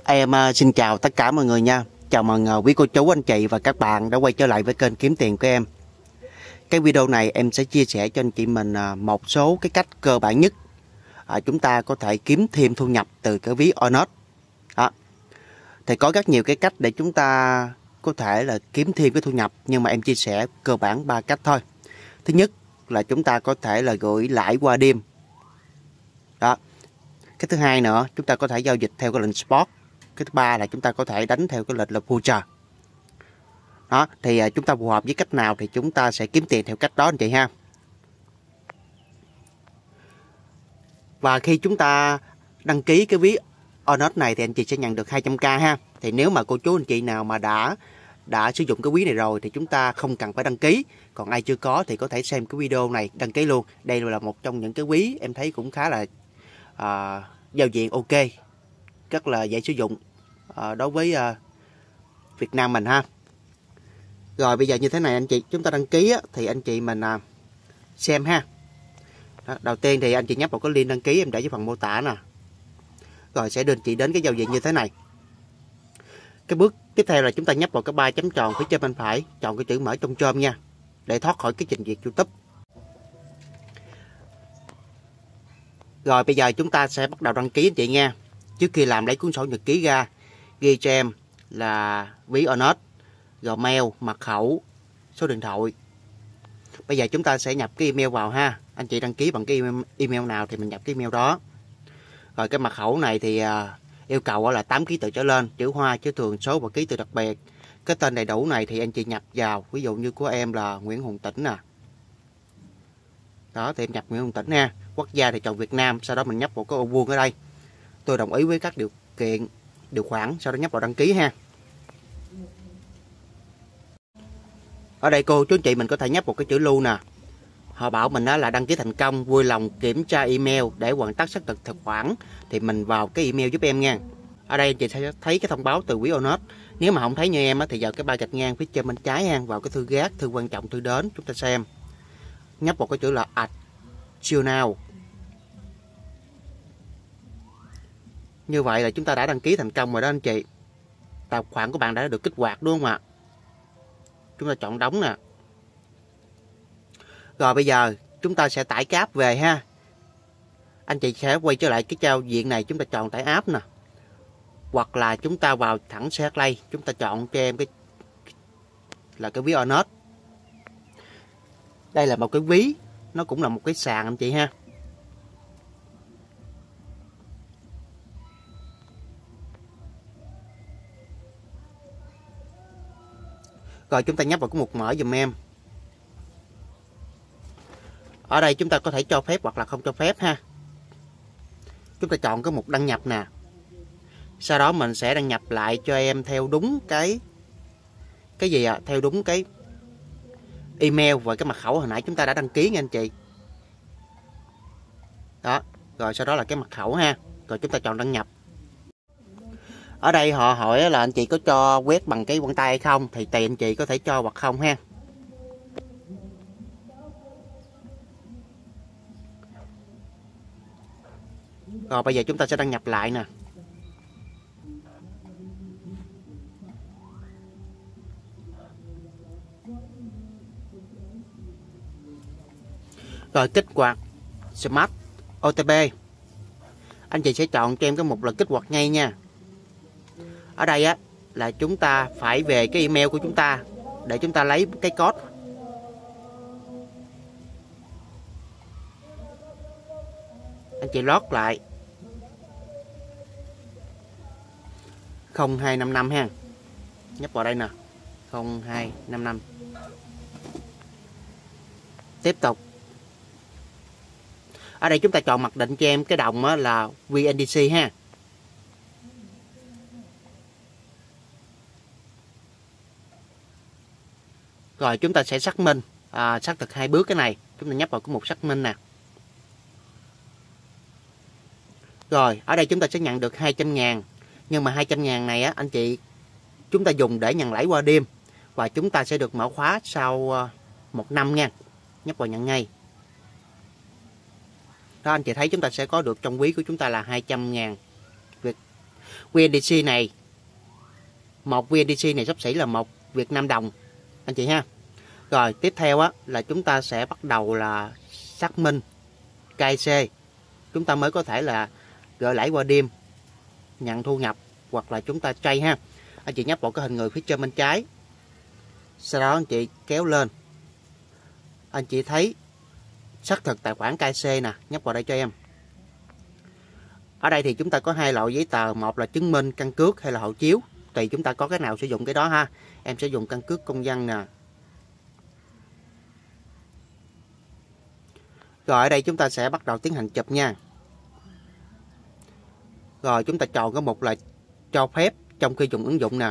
Xin chào tất cả mọi người nha. Chào mừng quý cô chú, anh chị và các bạn đã quay trở lại với kênh Kiếm Tiền của em. Cái video này em sẽ chia sẻ cho anh chị mình một số cái cách cơ bản nhất chúng ta có thể kiếm thêm thu nhập từ cái ví Onet. Thì có rất nhiều cái cách để chúng ta có thể là kiếm thêm cái thu nhập, nhưng mà em chia sẻ cơ bản 3 cách thôi. Thứ nhất là chúng ta có thể là gửi lãi qua đêm. Cái thứ hai nữa, chúng ta có thể giao dịch theo cái lệnh spot. Cái thứ ba là chúng ta có thể đánh theo cái lệnh là future. Thì chúng ta phù hợp với cách nào thì chúng ta sẽ kiếm tiền theo cách đó anh chị ha. Và khi chúng ta đăng ký cái ví Onet này thì anh chị sẽ nhận được 200k ha. Thì nếu mà cô chú anh chị nào mà đã sử dụng cái ví này rồi thì chúng ta không cần phải đăng ký. Còn ai chưa có thì có thể xem cái video này đăng ký luôn. Đây là một trong những cái ví em thấy cũng khá là giao diện ok, rất là dễ sử dụng đối với Việt Nam mình ha. Rồi bây giờ như thế này anh chị, chúng ta đăng ký thì anh chị mình xem ha. Đầu tiên thì anh chị nhấp vào cái link đăng ký em để dưới phần mô tả nè. Rồi sẽ đưa anh chị đến cái giao diện như thế này. Cái bước tiếp theo là chúng ta nhấp vào cái 3 chấm tròn phía trên bên phải, chọn cái chữ mở trong chôm nha, để thoát khỏi cái trình duyệt YouTube. Rồi bây giờ chúng ta sẽ bắt đầu đăng ký anh chị nha. Trước khi làm lấy cuốn sổ nhật ký ra, ghi cho em là ví Onet, Gmail, mật khẩu, số điện thoại. Bây giờ chúng ta sẽ nhập cái email vào ha. Anh chị đăng ký bằng cái email nào thì mình nhập cái email đó. Rồi cái mật khẩu này thì yêu cầu là 8 ký tự trở lên, chữ hoa, chữ thường, số và ký tự đặc biệt. Cái tên đầy đủ này thì anh chị nhập vào, ví dụ như của em là Nguyễn Hùng Tĩnh nè. Đó thì em nhập Nguyễn Hùng Tĩnh ha. Quốc gia thì chọn Việt Nam, sau đó mình nhấp vào cái ô vuông ở đây. Tôi đồng ý với các điều kiện, điều khoản, sau đó nhấp vào đăng ký ha. Ở đây cô chú anh chị mình có thể nhấp vào cái chữ lưu nè. Họ bảo mình là đăng ký thành công, vui lòng kiểm tra email để hoàn tất xác thực tài khoản. Thì mình vào cái email giúp em nha. Ở đây anh chị sẽ thấy cái thông báo từ ví Onet. Nếu mà không thấy như em thì vào cái 3 gạch ngang phía trên bên trái ha, vào cái thư gác, thư quan trọng, thư đến, chúng ta xem. Nhấp vào cái chữ là Add Now. Như vậy là chúng ta đã đăng ký thành công rồi đó anh chị. Tài khoản của bạn đã được kích hoạt đúng không ạ? Chúng ta chọn đóng nè. Rồi bây giờ chúng ta sẽ tải cái app về ha. Anh chị sẽ quay trở lại cái giao diện này, chúng ta chọn tải app nè. Hoặc là chúng ta vào thẳng Search, chúng ta chọn cho em cái ví Onet. Đây là một cái ví, nó cũng là một cái sàn anh chị ha. Rồi chúng ta nhấp vào cái mục mở dùm em. Ở đây chúng ta có thể cho phép hoặc là không cho phép ha. Chúng ta chọn cái mục đăng nhập nè. Sau đó mình sẽ đăng nhập lại cho em theo đúng cái gì ạ? Theo đúng cái email và cái mật khẩu hồi nãy chúng ta đã đăng ký nha anh chị. Đó, rồi sau đó là cái mật khẩu ha. Rồi chúng ta chọn đăng nhập. Ở đây họ hỏi là anh chị có cho quét bằng cái vân tay hay không, thì tùy anh chị có thể cho hoặc không ha. Rồi bây giờ chúng ta sẽ đăng nhập lại nè. Rồi kích hoạt Smart OTP. Anh chị sẽ chọn cho em cái mục là kích hoạt ngay nha. Ở đây là chúng ta phải về cái email của chúng ta để chúng ta lấy cái code. Anh chị lót lại 0255 ha. Nhấp vào đây nè. 0255. Tiếp tục. Ở đây chúng ta chọn mặc định cho em cái đồng là VNDC ha. Rồi chúng ta sẽ xác minh, xác thực 2 bước cái này. Chúng ta nhấp vào cái mục xác minh nè. Rồi ở đây chúng ta sẽ nhận được 200.000. Nhưng mà 200.000 này anh chị, chúng ta dùng để nhận lãi qua đêm. Và chúng ta sẽ được mở khóa sau 1 năm nha. Nhấp vào nhận ngay. Đó anh chị thấy chúng ta sẽ có được trong ví của chúng ta là 200.000 VNDC này, một VNDC này xấp xỉ là 1 Việt Nam đồng anh chị ha. Rồi tiếp theo á là chúng ta sẽ bắt đầu là xác minh KIC. Chúng ta mới có thể là gửi lãi qua đêm, nhận thu nhập, hoặc là chúng ta trade ha. Anh chị nhấp vào cái hình người phía trên bên trái, sau đó anh chị kéo lên, anh chị thấy xác thực tài khoản KIC nè, nhấp vào đây cho em. Ở đây thì chúng ta có hai loại giấy tờ, một là chứng minh căn cước hay là hộ chiếu, tùy chúng ta có cái nào sử dụng cái đó ha. Em sẽ dùng căn cước công dân nè. Rồi ở đây chúng ta sẽ bắt đầu tiến hành chụp nha. Rồi chúng ta chọn cái mục là cho phép trong khi dùng ứng dụng nè.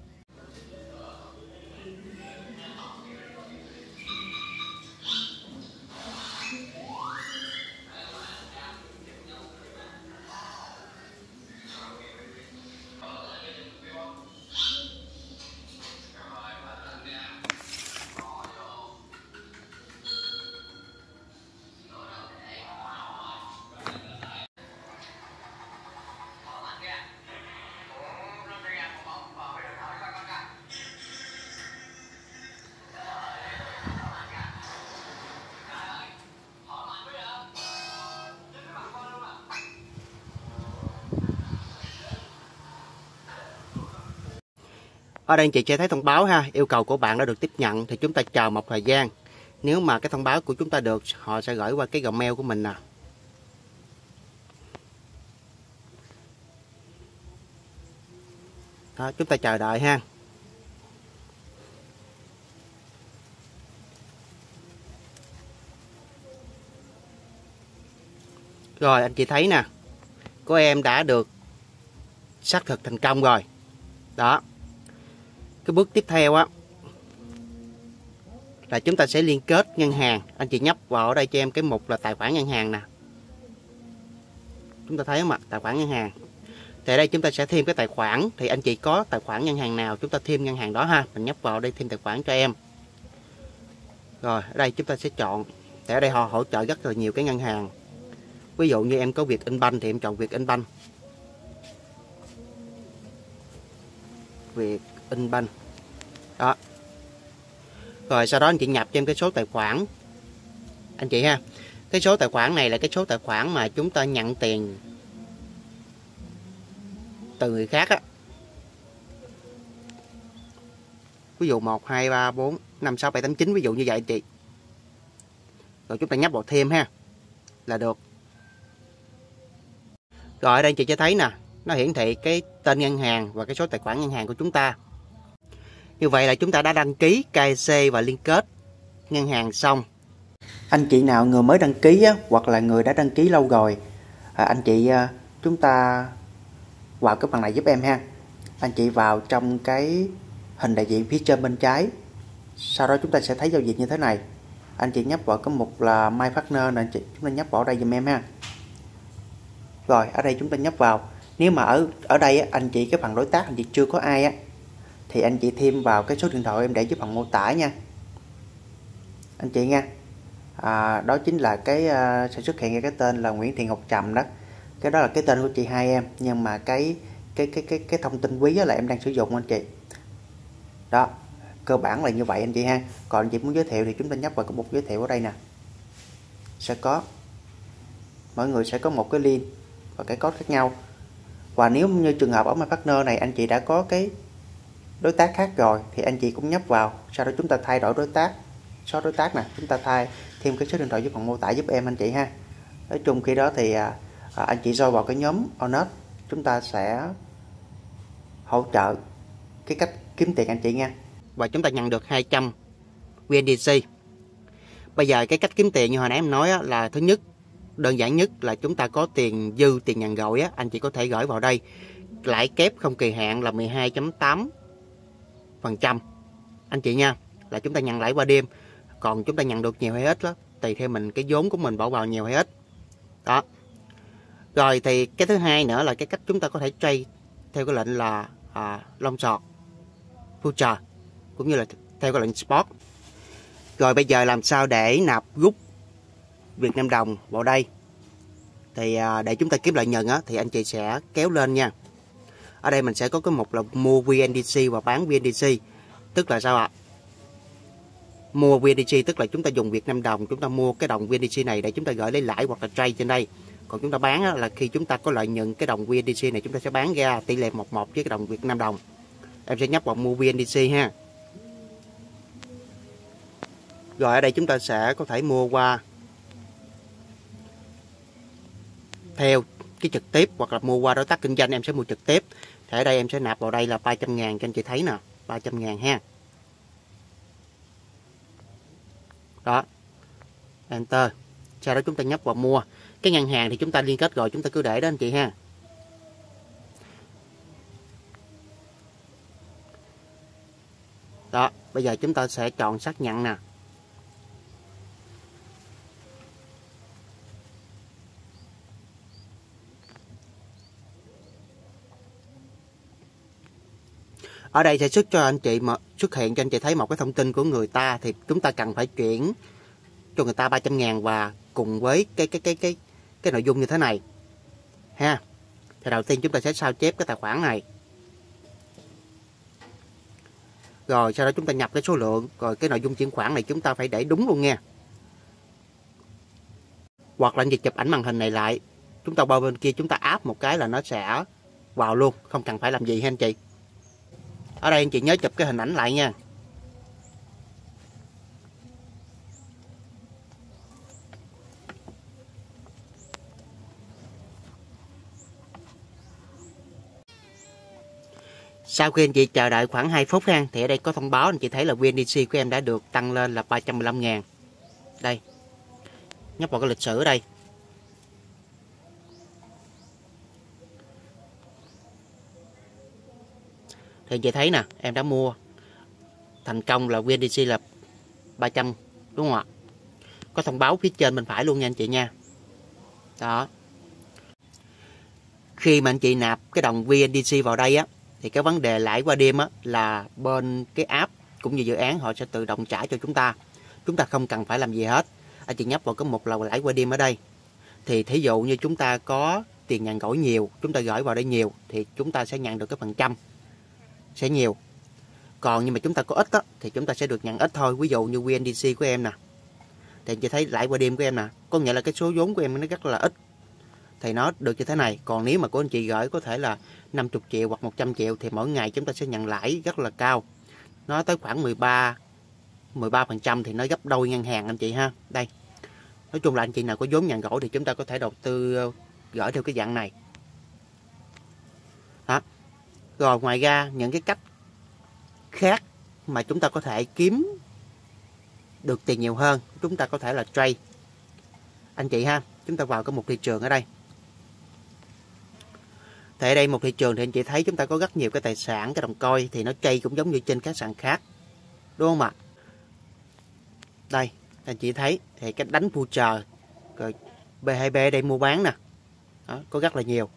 Ở đây anh chị sẽ thấy thông báo ha, yêu cầu của bạn đã được tiếp nhận, thì chúng ta chờ một thời gian. Nếu mà cái thông báo của chúng ta được, họ sẽ gửi qua cái Gmail của mình nè. Đó, chúng ta chờ đợi ha. Rồi anh chị thấy nè, của em đã được xác thực thành công rồi. Đó. Cái bước tiếp theo á là chúng ta sẽ liên kết ngân hàng. Anh chị nhấp vào ở đây cho em cái mục là tài khoản ngân hàng nè. Chúng ta thấy không ạ? Tài khoản ngân hàng. Thì ở đây chúng ta sẽ thêm cái tài khoản. Thì anh chị có tài khoản ngân hàng nào chúng ta thêm ngân hàng đó ha. Mình nhấp vào đây thêm tài khoản cho em. Rồi ở đây chúng ta sẽ chọn. Thì ở đây họ hỗ trợ rất là nhiều cái ngân hàng. Ví dụ như em có Vietinbank thì em chọn Vietinbank. Vietinbank. Đó. Rồi sau đó anh chị nhập cho em cái số tài khoản. Anh chị ha. Cái số tài khoản này là cái số tài khoản mà chúng ta nhận tiền từ người khác á. Ví dụ 1, 2, 3, 4, 5, 6, 7, 8, 9. Ví dụ như vậy anh chị. Rồi chúng ta nhấp vào thêm ha. Là được. Rồi ở đây anh chị sẽ thấy nè. Nó hiển thị cái tên ngân hàng và cái số tài khoản ngân hàng của chúng ta. Như vậy là chúng ta đã đăng ký KIC và liên kết ngân hàng xong. Anh chị nào người mới đăng ký á, hoặc là người đã đăng ký lâu rồi, anh chị chúng ta vào cái phần này giúp em ha. Anh chị vào trong cái hình đại diện phía trên bên trái. Sau đó chúng ta sẽ thấy giao diện như thế này. Anh chị nhấp vào cái mục là My Partner nè, chúng ta nhấp vào đây giùm em ha. Rồi ở đây chúng ta nhấp vào. Nếu mà ở đây á, anh chị cái phần đối tác anh chị chưa có ai á, thì anh chị thêm vào cái số điện thoại em để dưới phần mô tả nha anh chị nha. Đó chính là cái sẽ xuất hiện cái tên là Nguyễn Thị Ngọc Trầm đó. Cái đó là cái tên của chị hai em, nhưng mà cái thông tin quý là em đang sử dụng anh chị. Đó, cơ bản là như vậy anh chị ha. Còn anh chị muốn giới thiệu thì chúng ta nhấp vào cái mục giới thiệu ở đây nè. Sẽ có mỗi người sẽ có một cái link và cái code khác nhau. Và nếu như trường hợp ở My Partner này anh chị đã có cái đối tác khác rồi thì anh chị cũng nhấp vào, sau đó chúng ta thay đổi đối tác, số đối tác nè, chúng ta thay thêm cái số điện thoại dưới phần mô tả giúp em anh chị ha. Nói chung khi đó thì anh chị join vào cái nhóm Onet, chúng ta sẽ hỗ trợ cái cách kiếm tiền anh chị nha. Và chúng ta nhận được 200 VNDC. Bây giờ cái cách kiếm tiền như hồi nãy em nói á, là thứ nhất, đơn giản nhất là chúng ta có tiền dư, tiền nhận gọi á, anh chị có thể gửi vào đây. Lãi kép không kỳ hạn là 12.8% anh chị nha, là chúng ta nhận lãi qua đêm. Còn chúng ta nhận được nhiều hay ít đó, tùy theo mình cái vốn của mình bỏ vào nhiều hay ít đó. Rồi thì cái thứ hai nữa là cái cách chúng ta có thể trade theo cái lệnh là long short, future, cũng như là theo cái lệnh spot. Rồi bây giờ làm sao để nạp rút Việt Nam đồng vào đây. Thì để chúng ta kiếm lợi nhuận á, thì anh chị sẽ kéo lên nha. Ở đây mình sẽ có cái mục là mua VNDC và bán VNDC. Tức là sao ạ? Mua VNDC tức là chúng ta dùng Việt Nam đồng, chúng ta mua cái đồng VNDC này để chúng ta gửi lấy lãi hoặc là trade trên đây. Còn chúng ta bán là khi chúng ta có lợi nhuận cái đồng VNDC này chúng ta sẽ bán ra tỷ lệ 1:1 với cái đồng Việt Nam đồng. Em sẽ nhấp vào mua VNDC ha. Rồi ở đây chúng ta sẽ có thể mua qua theo cái trực tiếp hoặc là mua qua đối tác kinh doanh, em sẽ mua trực tiếp. Thì ở đây em sẽ nạp vào đây là 300.000 cho anh chị thấy nè, 300.000 ha. Đó. Enter. Sau đó chúng ta nhấp vào mua. Cái ngân hàng thì chúng ta liên kết rồi, chúng ta cứ để đó anh chị ha. Đó, bây giờ chúng ta sẽ chọn xác nhận nè. Ở đây sẽ xuất hiện cho anh chị thấy một cái thông tin của người ta, thì chúng ta cần phải chuyển cho người ta 300.000 và cùng với cái nội dung như thế này ha. Thì đầu tiên chúng ta sẽ sao chép cái tài khoản này. Rồi sau đó chúng ta nhập cái số lượng, rồi cái nội dung chuyển khoản này chúng ta phải để đúng luôn nha. Hoặc là anh chị chụp ảnh màn hình này lại, chúng ta qua bên kia chúng ta áp một cái là nó sẽ vào luôn, không cần phải làm gì ha anh chị. Ở đây anh chị nhớ chụp cái hình ảnh lại nha. Sau khi anh chị chờ đợi khoảng 2 phút ha, thì ở đây có thông báo anh chị thấy là VNDC của em đã được tăng lên là 315.000. Đây. Nhấp vào cái lịch sử ở đây. Thì anh chị thấy nè, em đã mua thành công là VNDC là 300, đúng không ạ? Có thông báo phía trên bên phải luôn nha anh chị nha. Đó. Khi mà anh chị nạp cái đồng VNDC vào đây á, thì cái vấn đề lãi qua đêm á là bên cái app cũng như dự án họ sẽ tự động trả cho chúng ta. Chúng ta không cần phải làm gì hết. Anh chị nhấp vào cái mục là lãi qua đêm ở đây. Thì thí dụ như chúng ta có tiền nhận gửi nhiều, chúng ta gửi vào đây nhiều thì chúng ta sẽ nhận được cái phần trăm sẽ nhiều. Còn nhưng mà chúng ta có ít á thì chúng ta sẽ được nhận ít thôi. Ví dụ như VNDC của em nè, thì anh chị thấy lãi qua đêm của em nè, có nghĩa là cái số vốn của em nó rất là ít thì nó được như thế này. Còn nếu mà của anh chị gửi có thể là 50 triệu hoặc 100 triệu thì mỗi ngày chúng ta sẽ nhận lãi rất là cao. Nó tới khoảng 13% thì nó gấp đôi ngân hàng anh chị ha. Đây. Nói chung là anh chị nào có vốn nhận gửi thì chúng ta có thể đầu tư gửi theo cái dạng này. Đó. Rồi ngoài ra những cái cách khác mà chúng ta có thể kiếm được tiền nhiều hơn, chúng ta có thể là trade. Anh chị ha, chúng ta vào cái mục thị trường ở đây. Thì ở đây một thị trường thì anh chị thấy chúng ta có rất nhiều cái tài sản, cái đồng coin thì nó trade cũng giống như trên các sàn khác. Đúng không ạ? Đây, anh chị thấy thì cái đánh future rồi B2B đây mua bán nè. Đó, có rất là nhiều.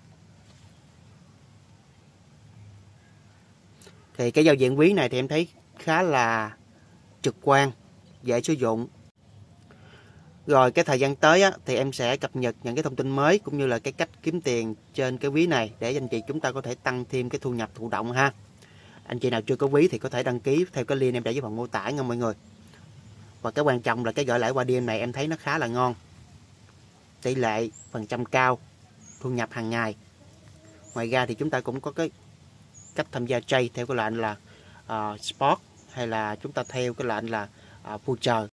Thì cái giao diện ví này thì em thấy khá là trực quan, dễ sử dụng. Rồi cái thời gian tới á, thì em sẽ cập nhật những cái thông tin mới cũng như là cái cách kiếm tiền trên cái ví này để anh chị chúng ta có thể tăng thêm cái thu nhập thụ động ha. Anh chị nào chưa có ví thì có thể đăng ký theo cái link em để dưới phần mô tả nha mọi người. Và cái quan trọng là cái gửi lãi qua đêm này em thấy nó khá là ngon. Tỷ lệ phần trăm cao, thu nhập hàng ngày. Ngoài ra thì chúng ta cũng có cái cách tham gia trade theo cái lệnh là spot hay là chúng ta theo cái lệnh là future.